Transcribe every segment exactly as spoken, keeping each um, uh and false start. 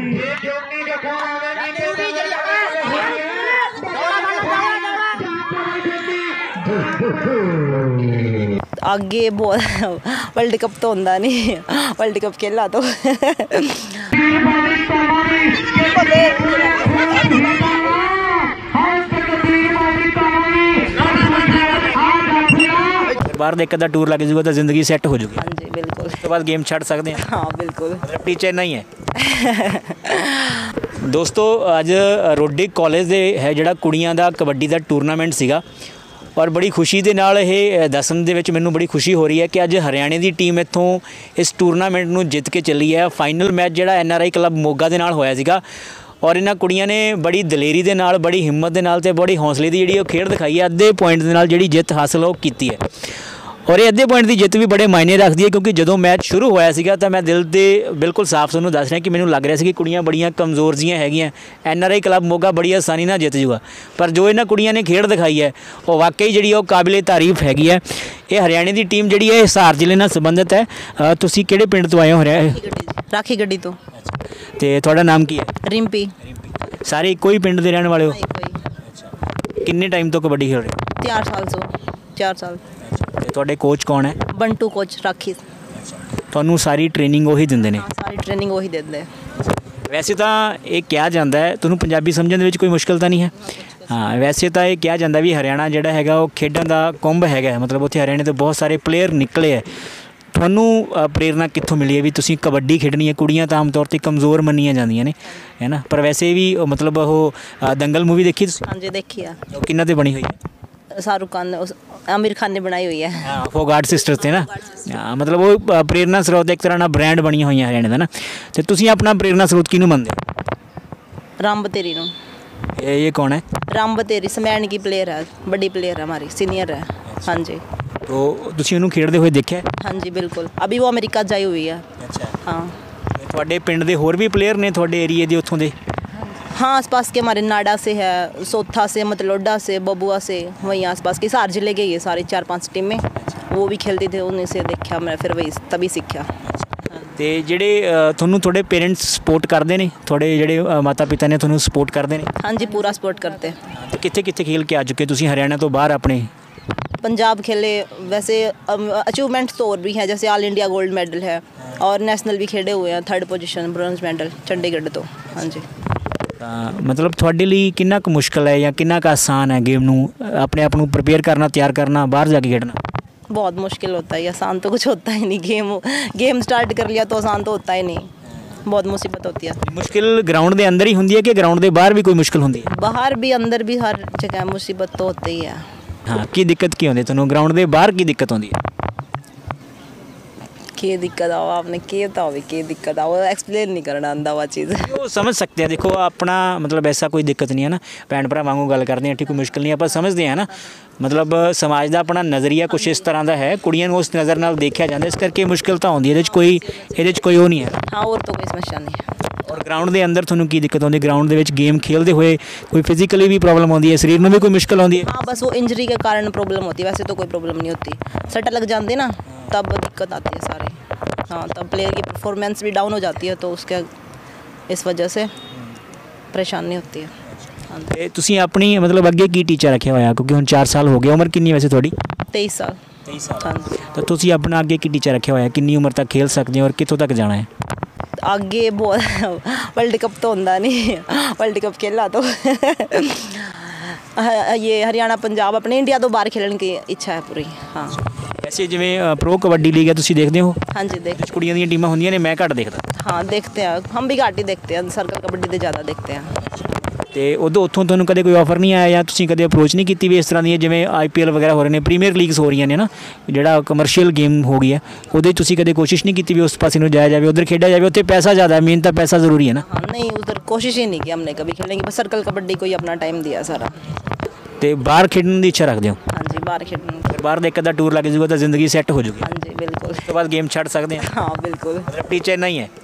आगे world cup तो होंदा नहीं, वर्ल्ड कप खेला तो बाहर देख का टूर लग जाऊगा तो जिंदगी सैट हो जाएगी। हाँ जी बिल्कुल। उसके बाद गेम छड़ सकते हैं। हाँ बिल्कुल। टीचर नहीं है। दोस्तों अज रोडिक कॉलेज दे है जिहड़ा कुड़ियां दा कबड्डी का टूरनामेंट सीगा और बड़ी खुशी के नाल ये दसन दे विच मैनूं बड़ी खुशी हो रही है कि अज हरियाणे की टीम इत्थों इस टूरनामेंट नूं जित के चली है। फाइनल मैच जिहड़ा N R I club Moga दे नाल होया सीगा और इन्हां कुड़ियां ने बड़ी दलेरी दे नाल, बड़ी हिम्मत दे नाल ते बड़ी हौसले की जिहड़ी खेड दिखाई है। अद्धे पॉइंट दे नाल जिहड़ी जित हासिल वो कीती है और ये अद्धे पॉइंट की जित भी बड़े मायने रखती है क्योंकि जो मैच शुरू होया सीगा तो मैं दिल से बिल्कुल साफ तुहानूं दस रहा कि मैनूं लग रहा सी कि कुड़ियां बड़ियां कमज़ोर जिहियां हैगियां, N R I club Moga बड़ी आसानी नाल जित जूगा, पर जो इन्हां कुड़ियां ने खेड दिखाई है वो वाकई जिहड़ी वो काबिले तारीफ हैगी है। ये हरियाणे की टीम जिहड़ी है हिसार जिले नाल संबंधित है। तुसीं किहड़े पिंड तो आए हो? हरियाणा राखी गड्डी तो। ते तुहाडा नाम की है? रिंपी। सारे इक्को ही पिंड दे रहण वाले हो? किन्ने टाइम तो कबड्डी खेल रहे हो? चार साल सो चार साल। तुहाडे कोच कौन है? बंटू कोच राखी। तुहानूं सारी ट्रेनिंग वही दिंदे ने? हाँ सारी ट्रेनिंग वही देते हैं। वैसे तो ये कहा जाता है, तुहानूं पंजाबी समझण दे विच कोई मुश्किल तो नहीं है? हाँ वैसे तो ये कहा जाता भी हरियाणा जिहड़ा हैगा वो खेडण दा कुंभ हैगा, मतलब उत्थे हरियाणे तो बहुत सारे प्लेयर निकले है। तुहानूं प्रेरणा कित्थों मिली है भी तुसीं कबड्डी खेडनी है? कुड़ियां तो आम तौर पर कमज़ोर मन्नियां जांदियां ने है ना, पर वैसे भी मतलब वो दंगल मूवी देखी तुसीं? हाँ जी देखी है। किन्ना ते बनी हुई है? शाहरुख खान ने, आमिर खान ने बनाई हुई है। हाँ फोगाट सिस्टर्स थे ना। हाँ मतलब वो प्रेरणा स्रोत एक तरह ना ब्रांड बनी हुई है हरियाणे का ना। तो तुसीं अपना प्रेरणा स्रोत किहनूं मनदे हो? राम बतेरी नूं। ये ये कौन है? राम बतेरी समैन की प्लेयर है, बड़ी प्लेयर है हमारी, सीनियर है। हाँ जी। तो तुसीं उन्होंने खेडते हुए देखा है? हाँ जी बिल्कुल, अभी वो अमेरिका जाई हुई है। अच्छा हाँ। तुहाडे पिंड दे होर भी प्लेयर ने तुहाडे एरिए दे उत्थों दे? हाँ आसपास के हमारे नाडा से है, सोथा से, मतलोडा से, बबुआ से, वहीं आसपास के हिसार जिले के ये सारी चार पांच टीमें वो भी खेलती थे, उन्हीं से देखा मैं, फिर वही तभी सीखा। ते जेडे तुहानूं थोड़े पेरेंट्स सपोर्ट करते हैं, थोड़े जेडे माता पिता ने तुहानूं सपोर्ट करते हैं? हाँ जी पूरा सपोर्ट करते हैं। तो कित्थे कित्थे खेल के आ चुके तुसीं हरियाणा तो बाहर? अपने पंजाब खेले, वैसे अचीवमेंट तो और भी हैं, जैसे ऑल इंडिया गोल्ड मेडल है और नेशनल भी खेले हुए हैं, third position bronze medal Chandigarh तो। हाँ जी। मतलब थोड़े लिए कितना क मुश्किल है या कितना का आसान है गेम नू अपने आप नू प्रिपेयर करना, तैयार करना, बाहर जाके खेलना? बहुत मुश्किल होता है, आसान तो कुछ होता ही नहीं। गेम गेम स्टार्ट कर लिया तो आसान तो होता ही नहीं, बहुत मुसीबत होती है। मुश्किल ग्राउंड के अंदर ही होंदी है कि ग्राउंड के बाहर भी कोई मुश्किल होंदी है? बाहर भी अंदर भी हर जगह मुसीबत तो होती ही है। हाँ की दिक्कत की होंदी तुहानूं ग्राउंड के बाहर की दिक्कत होंदी है? की दिक्कत आओ आपने के तो होवे की दिक्कत आओ एक्सप्लेन नहीं करना आंदा वो चीज़। वो समझ सकते हैं, देखो अपना मतलब ऐसा कोई दिक्कत नहीं है ना, भैन भरा वांगू गल करते हैं, ठीक कोई मुश्किल नहीं है, पर समझते हैं ना मतलब समाज का अपना नज़रिया कुछ इस तरह का है, कुड़ियां उस नज़र नाल देखा जाता है, इस करके मुश्किल तो आउंदी है, कोई ये कोई वो नहीं है। हाँ और तो कोई समस्या नहीं है। और ग्राउंड के अंदर तुहानूं की दिक्कत आउंदी? ग्राउंड के गेम खेलते हुए कोई फिजिकली भी प्रॉब्लम आउंदी है, शरीर में भी कोई मुश्किल आउंदी है? हाँ बस वो इंजरी के कारण प्रॉब्लम होती है, वैसे तो कोई प्रॉब्लम नहीं होती। सट्टा लग जाते ना तब दिक्कत आती है सारी। हाँ तब प्लेयर की परफॉर्मेंस भी डाउन हो जाती है, तो उसके इस वजह से परेशानी होती है। हाँ तुसीं अपनी मतलब अगे की टीचर रखे हुआ, क्योंकि हुण चार साल हो गए, उम्र कितनी वैसे थोड़ी? तेईस साल। तेईस साल। हाँ तो तुसीं अपना अगे की टीचर रखे हुआ, कितनी उम्र तक खेल सकते हैं और कितों तक जाना है? आगे बहुत वर्ल्ड कप तो होंदा नहीं, वर्ल्ड कप खेला तो ये हरियाणा पंजाब अपने इंडिया तो बाहर खेलने की इच्छा है पूरी। हाँ वैसे जिवें प्रो कबड्डी लीग है तुसीं देखते हो? हाँ जी देख कुड़ियां दी टीमां होंदियां ने, मैं घट देखदा। हाँ देखते हैं, हम भी घट ही देखते हैं, सर्कल कबड्डी तो ज़्यादा देखते हैं। तो उदों उत्थों तुहानूं कदे कोई ऑफर नहीं आया या तुसीं कदे अप्रोच नहीं की भी इस तरह दी जिवें आई पी एल वगैरह हो रहे हैं, प्रीमियर लीग्स हो रही ने ना, जिहड़ा कमर्शियल गेम हो गई है, उहदे तुसीं कदे कोशिश नहीं की भी उस पासे नूं जाया जाए, उधर खेडा जाए? उत्थे पैसा ज़्यादा है, मेन तो पैसा ज़रूरी है ना। हाँ नहीं उधर कोशिश ही नहीं की हमने कभी खेलने की, बस सर्कल कबड्डी को ही अपना टाइम दिया सारा। तो बाहर खेडने की इच्छा रखते हो? हाँ जी बाहर खेलने। फिर बाहर एक अद्धा टूर लग जाऊगा तो जिंदगी सैट हो जाएगी? हाँ जी बिल्कुल। उसके बाद गेम छड़ सकते हैं? हाँ बिल्कुल। टीचर नहीं है?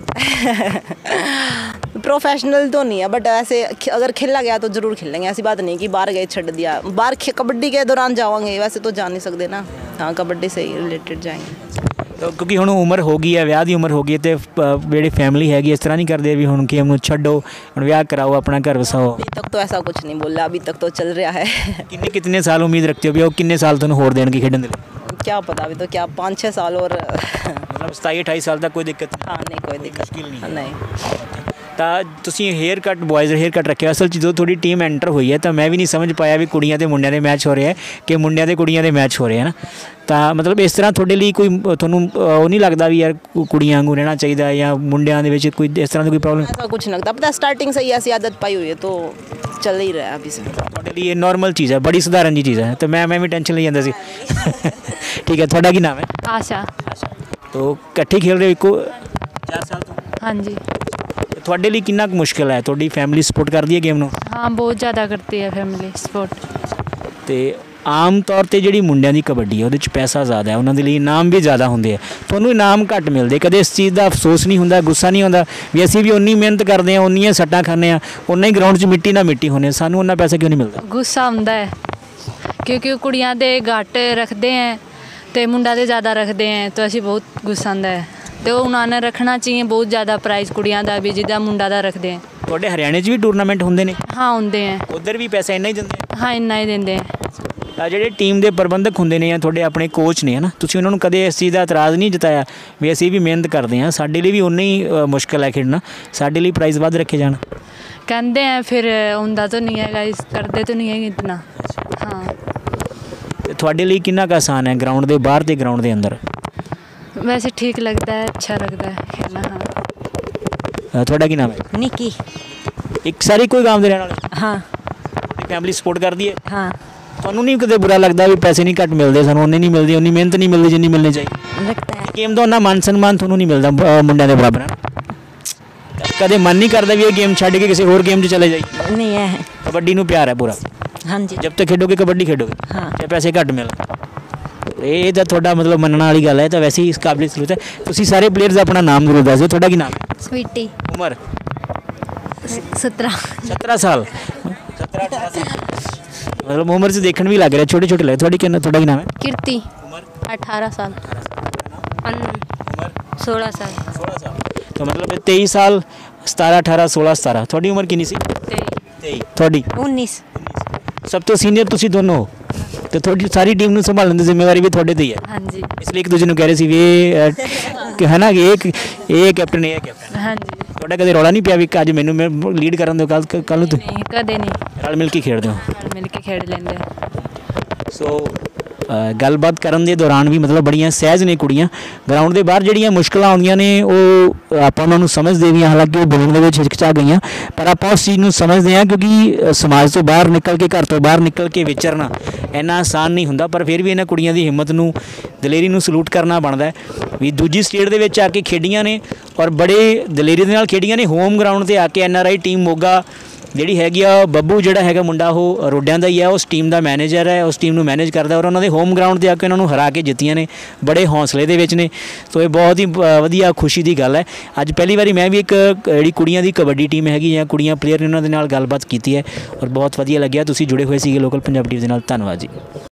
प्रोफेशनल तो नहीं है, बट ऐसे अगर खेला गया तो ज़रूर खेलेंगे, ऐसी बात नहीं कि बाहर गए छड़ दिया। बाहर कबड्डी के दौरान जाओगे, वैसे तो जा नहीं सकते ना। हाँ कबड्डी से ही रिलेटेड जाएंगे। ਕਿਉਂਕਿ ਹੁਣ ਉਮਰ ਹੋ ਗਈ ਹੈ, ਵਿਆਹ ਦੀ ਉਮਰ ਹੋ ਗਈ ਤੇ ਜਿਹੜੀ ਫੈਮਿਲੀ ਹੈਗੀ ਇਸ ਤਰ੍ਹਾਂ ਨਹੀਂ ਕਰਦੇ ਵੀ ਹੁਣ ਗੇਮ ਨੂੰ ਛੱਡੋ, ਹੁਣ ਵਿਆਹ कराओ, अपना घर बसाओ। अभी तक तो ऐसा कुछ नहीं बोला, अभी तक तो चल रहा है। किन्ने कितने साल उम्मीद रखते हो भी ਉਹ ਕਿੰਨੇ ਸਾਲ ਤੁਹਾਨੂੰ ਹੋਰ ਦੇਣਗੇ ਖੇਡਣ ਦੇ ਲਈ? क्या पता, अभी तो क्या पाँच छः साल और ਮਤਲਬ ਸਤਾਈ ਅਠਾਈ ਸਾਲ ਤੱਕ ਕੋਈ ਦਿੱਕਤ हाँ नहीं कोई दिक्कत मुश्किल नहीं है। नहीं। ਤਾਂ ਤੁਸੀਂ ਹੇਅਰ ਕੱਟ ਬॉयਜ਼ ਹੇਅਰ ਕੱਟ ਰੱਖਿਆ। ਅਸਲ 'ਚ ਜਦੋਂ ਤੁਹਾਡੀ ਟੀਮ ਐਂਟਰ ਹੋਈ ਹੈ ਤਾਂ ਮੈਂ ਵੀ ਨਹੀਂ ਸਮਝ ਪਾਇਆ ਵੀ ਕੁੜੀਆਂ ਤੇ ਮੁੰਡਿਆਂ ਦੇ ਮੈਚ ਹੋ ਰਹੇ ਹੈ ਕਿ ਮੁੰਡਿਆਂ ਤੇ ਕੁੜੀਆਂ ਦੇ ਮੈਚ ਹੋ ਰਹੇ ਹੈ ਨਾ। ਤਾਂ ਮਤਲਬ ਇਸ ਤਰ੍ਹਾਂ ਤੁਹਾਡੇ ਲਈ ਕੋਈ ਤੁਹਾਨੂੰ ਉਹ ਨਹੀਂ ਲੱਗਦਾ ਵੀ ਯਾਰ ਕੁੜੀਆਂ ਵਾਂਗੂ ਰਹਿਣਾ ਚਾਹੀਦਾ ਜਾਂ ਮੁੰਡਿਆਂ ਦੇ ਵਿੱਚ ਕੋਈ ਇਸ ਤਰ੍ਹਾਂ ਦੀ ਕੋਈ ਪ੍ਰੋਬਲਮ? ऐसा कुछ नहीं लगता, पता स्टार्टिंग से ही ऐसी आदत पाई हुई है तो चल ही रहा है अभी से। ਤੁਹਾਡੇ ਲਈ ਇਹ ਨਾਰਮਲ ਚੀਜ਼ ਹੈ, ਬੜੀ ਸਧਾਰਨ ਜੀ ਚੀਜ਼ ਹੈ। ਤਾਂ ਮੈਂ ਮੈਂ ਵੀ ਟੈਨਸ਼ਨ ਲਈ ਜਾਂਦਾ ਸੀ। ਠੀਕ ਹੈ, ਤੁਹਾਡਾ ਕੀ ਨਾਮ ਹੈ? आशा। ਤੋ ਇਕੱਠੇ ਖੇਡ ਰਹੇ ਹੋ ਇੱਕੋ ਚਾਰ ਸਾਲ ਤੋਂ? हाँ जी। ਤੁਹਾਡੇ ਲਈ ਕਿੰਨਾ ਕੁ ਮੁਸ਼ਕਿਲ ਹੈ? ਤੁਹਾਡੀ ਫੈਮਿਲੀ ਸਪੋਰਟ ਕਰਦੀ ਹੈ ਗੇਮ ਨੂੰ? हाँ बहुत ज़्यादा करती है फैमिली सपोर्ट। ਤੇ ਆਮ ਤੌਰ ਤੇ ਜਿਹੜੀ ਮੁੰਡਿਆਂ ਦੀ ਕਬੱਡੀ ਹੈ ਉਹਦੇ 'ਚ ਪੈਸਾ ਜ਼ਿਆਦਾ ਹੈ, ਉਹਨਾਂ ਦੇ ਲਈ ਇਨਾਮ ਵੀ ਜ਼ਿਆਦਾ ਹੁੰਦੇ ਆ, ਤੁਹਾਨੂੰ ਇਨਾਮ ਘੱਟ ਮਿਲਦੇ, ਕਦੇ ਇਸ ਚੀਜ਼ ਦਾ ਅਫਸੋਸ ਨਹੀਂ ਹੁੰਦਾ, ਗੁੱਸਾ ਨਹੀਂ ਹੁੰਦਾ ਵੀ ਅਸੀਂ ਵੀ ਉਨੀ ਮਿਹਨਤ ਕਰਦੇ ਹਾਂ, ਉਨੀਆਂ ਸੱਟਾਂ ਖਾਂਦੇ ਹਾਂ, ਉਨਾ ਹੀ ਗਰਾਊਂਡ 'ਚ ਮਿੱਟੀ ਨਾਲ ਮਿੱਟੀ ਹੁੰਦੇ, ਸਾਨੂੰ ਉਹਨਾਂ ਪੈਸਾ ਕਿਉਂ ਨਹੀਂ ਮਿਲਦਾ? गुस्सा आंदा है क्योंकि कुड़ियां दे घट रखते हैं तो मुंडा दे ज़्यादा रखते हैं, तो असी बहुत गुस्सा आंदा है। तो उन्होंने रखना चाहिए बहुत ज़्यादा प्राइज़ कुड़ियां दा भी जिदा मुंडा दा रखते हैं। ਤੁਹਾਡੇ ਹਰਿਆਣੇ 'ਚ ਵੀ ਟੂਰਨਾਮੈਂਟ ਹੁੰਦੇ ਨੇ? हाँ होंगे हैं। ਉੱਧਰ ਵੀ ਪੈਸਾ ਇੰਨਾ ਹੀ ਦਿੰਦੇ ਆ? हाँ इन्ना ही देंगे हैं। ਤਾਂ ਜਿਹੜੇ ਟੀਮ ਦੇ ਪ੍ਰਬੰਧਕ ਹੁੰਦੇ ਨੇ ਜਾਂ ਤੁਹਾਡੇ ਆਪਣੇ ਕੋਚ ਨੇ ਹੈ ਨਾ, ਤੁਸੀਂ ਉਹਨਾਂ ਨੂੰ ਕਦੇ ਇਸ ਚੀਜ਼ ਦਾ ਇਤਰਾਜ਼ ਨਹੀਂ ਜਤਾਇਆ ਵੀ ਅਸੀਂ ਵੀ ਮਿਹਨਤ ਕਰਦੇ ਹਾਂ, ਸਾਡੇ ਲਈ ਵੀ ਉਨਾ ਹੀ ਅ, ਮੁਸ਼ਕਿਲ ਹੈ ਖੇਡਣਾ, ਸਾਡੇ ਲਈ ਪ੍ਰਾਈਜ਼ ਵੱਧ ਰੱਖੇ ਜਾਣ? कहते हैं फिर उनका तो नहीं है, इस करते तो नहीं है इतना। हाँ ਤੇ ਤੁਹਾਡੇ ਲਈ ਕਿੰਨਾ ਕੁ ਆਸਾਨ ਹੈ ਗਰਾਊਂਡ ਦੇ ਬਾਹਰ ਤੇ ਗਰਾਊਂਡ ਦੇ ਅੰਦਰ? वैसे ठीक लगता है, अच्छा लगता है खेलना। हाँ ਅ, ਤੁਹਾਡਾ ਕੀ ਨਾਮ ਹੈ? निकी। ਇੱਕ ਸਾਰੇ ਕੋਈ ਗਾਮ ਦੇ ਰਹਿਣ ਵਾਲੇ? हाँ ਤੁਹਾਡੀ ਫੈਮਿਲੀ ਸਪੋਰਟ ਕਰਦੀ ਹੈ? हाँ ਤੁਹਾਨੂੰ ਨਹੀਂ ਕਦੇ ਬੁਰਾ ਲੱਗਦਾ ਵੀ ਪੈਸੇ ਨਹੀਂ ਘੱਟ ਮਿਲਦੇ, ਸਾਨੂੰ ਉਹਨੇ ਨਹੀਂ ਮਿਲਦੇ, ਉਨੀ ਮਿਹਨਤ ਨਹੀਂ ਮਿਲਦੀ ਜਿੰਨੀ ਮਿਲਣੀ ਚਾਹੀਦੀ? लगता है। ਗੇਮ ਦਾ ਉਹਨਾਂ ਮਾਨ ਸਨਮਾਨ ਤੁਹਾਨੂੰ ਨਹੀਂ ਮਿਲਦਾ ਅ, ਮੁੰਡਿਆਂ ਦੇ ਬਰਾਬਰ? ਕਦੇ ਮਨ ਨਹੀਂ ਕਰਦਾ ਵੀ ਇਹ ਗੇਮ ਛੱਡ ਕੇ ਕਿਸੇ ਹੋਰ ਗੇਮ 'ਚ ਚਲੇ ਜਾਈ? नहीं है। ਕਬੱਡੀ ਨੂੰ ਪਿਆਰ ਹੈ ਪੂਰਾ? हाँ जी। ਜਬ ਤੱਕ ਖੇਡੋਗੇ ਕਬੱਡੀ ਖੇਡੋਗੇ हाँ ਤੇ ਪੈਸੇ ਘੱਟ ਮਿਲ, ਇਹ ਤਾਂ ਤੁਹਾਡਾ ਮਤਲਬ ਮੰਨਣ ਵਾਲੀ ਗੱਲ ਹੈ। ਤਾਂ ਵੈਸੇ ਹੀ ਇਸ ਕਾਬਿਲ ਸਲੂਕ ਹੈ। ਤੁਸੀਂ ਸਾਰੇ ਪਲੇਅਰਸ ਦਾ ਆਪਣਾ ਨਾਮ ਜ਼ਰੂਰ ਦੱਸ ਦਿਓ। ਤੁਹਾਡਾ ਕੀ ਨਾਮ ਹੈ? स्वीटी। ਉਮਰ? सत्रह। सत्रह साल? सत्रह अठारह साल मतलब उम्र से देखने भी लग रहा है छोटे छोटे लगे। थोड़ी क्या थोड़ा क्या नाम है? कीर्ति। उम्र? अठारह साल। उम्र? सोलह साल। सोलह साल तो मतलब तेईस साल सतारह अठारह सोलह सतारह। थोड़ी उम्र कितनी सी? तेईस। थोड़ी उन्नीस। सब तो सीनियर तुसी दोनों हो तो थोड़ी सारी टीम ਨੂੰ ਸੰਭਾਲਣ ਦੀ ਜ਼ਿੰਮੇਵਾਰੀ ਵੀ ਤੁਹਾਡੇ ਤੇ ਹੀ ਹੈ। हाँ जी। ਇਸ ਲਈ ਇੱਕ ਦੂਜੇ ਨੂੰ ਕਹਿ ਰਹੇ ਸੀ ਵੀ ਇਹ ਕਿ ਹੈ ਨਾ ਕਿ ਇੱਕ ਇਹ ਕੈਪਟਨ ਇਹ ਕੈਪਟਨ। हाँ जी। ਤੁਹਾਡਾ ਕਦੇ ਰੌਲਾ ਨਹੀਂ ਪਿਆ ਵੀ ਅੱਜ ਮੈਨੂੰ ਮੈਂ ਲੀਡ ਕਰਨ ਦਿਓ, ਕੱਲ ਕੱਲ ਨੂੰ ਤੁਸੀਂ नहीं कदे नहीं, ਰਲ ਮਿਲ ਕੇ ਖੇਡਦੇ ਹੋ? मिल के खेड लेंगे। ਸੋ ਅ, ਗੱਲਬਾਤ ਕਰਨ ਦੇ ਦੌਰਾਨ ਵੀ ਮਤਲਬ ਬੜੀਆਂ ਸਹਿਜ ਨੇ ਕੁੜੀਆਂ। ਗਰਾਊਂਡ ਦੇ ਬਾਹਰ ਜਿਹੜੀਆਂ ਮੁਸ਼ਕਲਾਂ ਆਉਂਦੀਆਂ ਨੇ ਉਹ ਆਪਾਂ ਉਹਨਾਂ ਨੂੰ ਸਮਝਦੇ ਵੀ ਹਾਂ, ਹਾਲਾਂਕਿ ਉਹ ਬੋਲਣ ਦੇ ਵਿੱਚ ਹਿਚਕਚਾ ਗਈਆਂ, ਪਰ ਆਪਾਂ ਉਸ ਚੀਜ਼ ਨੂੰ ਸਮਝਦੇ ਹਾਂ ਕਿਉਂਕਿ ਅ, ਸਮਾਜ ਤੋਂ ਬਾਹਰ ਨਿਕਲ ਕੇ, ਘਰ ਤੋਂ ਬਾਹਰ ਨਿਕਲ ਕੇ ਵਿਚਰਨਾ ਇੰਨਾ ਆਸਾਨ ਨਹੀਂ ਹੁੰਦਾ। ਪਰ ਫਿਰ ਵੀ ਇਹਨਾਂ ਕੁੜੀਆਂ ਦੀ ਹਿੰਮਤ ਨੂੰ, ਦਲੇਰੀ ਨੂੰ ਸਲੂਟ ਕਰਨਾ ਬਣਦਾ ਹੈ ਵੀ ਦੂਜੀ ਸਟੇਟ ਦੇ ਵਿੱਚ ਆ ਕੇ ਖੇਡੀਆਂ ਨੇ ਔਰ ਬੜੇ ਦਲੇਰੀ ਦੇ ਨਾਲ ਖੇਡੀਆਂ ਨੇ। ਹੋਮ ਗਰਾਊਂਡ 'ਤੇ ਆ ਕੇ N R I team Moga ਜਿਹੜੀ ਹੈਗੀ ਆ, ਬੱਬੂ ਜਿਹੜਾ ਹੈਗਾ ਮੁੰਡਾ ਉਹ ਰੋਡਿਆਂ ਦਾ ਹੀ ਹੈ, ਉਸ ਟੀਮ ਦਾ ਮੈਨੇਜਰ ਹੈ, ਉਸ ਟੀਮ ਨੂੰ ਮੈਨੇਜ ਕਰਦਾ ਔਰ ਉਹਨਾਂ ਦੇ ਹੋਮ ਗਰਾਊਂਡ 'ਤੇ ਆ ਕੇ ਉਹਨਾਂ ਨੂੰ ਹਰਾ ਕੇ ਜਿੱਤੀਆਂ ਨੇ, ਬੜੇ ਹੌਸਲੇ ਦੇ ਵਿੱਚ ਨੇ। ਸੋ ਇਹ ਬਹੁਤ ਹੀ ਅ, ਵਧੀਆ ਖੁਸ਼ੀ ਦੀ ਗੱਲ ਹੈ। ਅੱਜ ਪਹਿਲੀ ਵਾਰੀ ਮੈਂ ਵੀ ਇੱਕ ਜਿਹੜੀ ਕੁੜੀਆਂ ਦੀ ਕਬੱਡੀ ਟੀਮ ਹੈਗੀ ਜਾਂ ਕੁੜੀਆਂ ਪਲੇਅਰ ਨੇ ਉਹਨਾਂ ਦੇ ਨਾਲ ਗੱਲਬਾਤ ਕੀਤੀ ਹੈ ਔਰ ਬਹੁਤ ਵਧੀਆ ਲੱਗਿਆ। ਤੁਸੀਂ ਜੁੜੇ ਹੋਏ ਸੀਗੇ ਲੋਕਲ ਪੰਜਾਬ ਟੀਵੀ ਦੇ ਨਾਲ। ਧੰਨਵਾਦ ਜੀ।